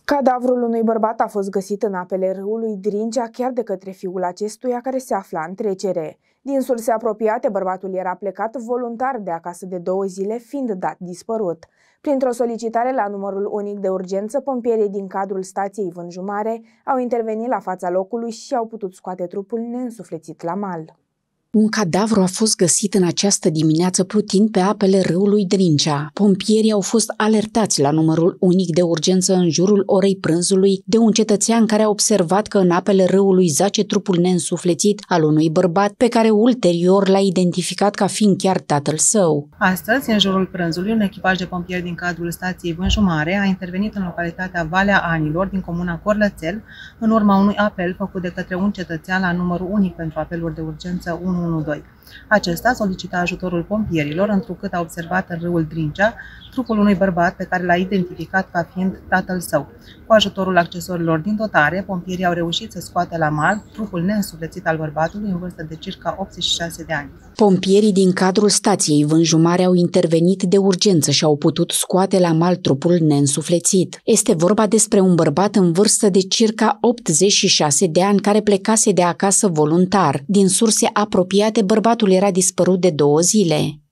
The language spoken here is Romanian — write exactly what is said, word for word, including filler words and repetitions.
Cadavrul unui bărbat a fost găsit în apele râului Drincea chiar de către fiul acestuia, care se afla în trecere. Din surse apropiate, bărbatul era plecat voluntar de acasă de două zile, fiind dat dispărut. Printr-o solicitare la numărul unic de urgență, pompierii din cadrul stației Vânjumare au intervenit la fața locului și au putut scoate trupul neînsuflețit la mal. Un cadavru a fost găsit în această dimineață plutind pe apele râului Drincea. Pompierii au fost alertați la numărul unic de urgență în jurul orei prânzului de un cetățean care a observat că în apele râului zace trupul neînsuflețit al unui bărbat, pe care ulterior l-a identificat ca fiind chiar tatăl său. Astăzi, în jurul prânzului, un echipaj de pompieri din cadrul stației Vânjumare a intervenit în localitatea Valea Anilor din comuna Corlățel, în urma unui apel făcut de către un cetățean la numărul unic pentru apeluri de urgență unu unu doi. Acesta solicita ajutorul pompierilor, întrucât a observat în râul Drincea trupul unui bărbat pe care l-a identificat ca fiind tatăl său. Cu ajutorul accesorilor din dotare, pompierii au reușit să scoată la mal trupul neînsuflețit al bărbatului în vârstă de circa optzeci și șase de ani. Pompierii din cadrul stației Vânjumare au intervenit de urgență și au putut scoate la mal trupul neînsuflețit. Este vorba despre un bărbat în vârstă de circa optzeci și șase de ani care plecase de acasă voluntar. Din surse apropiate, bărbatul era dispărut de două zile.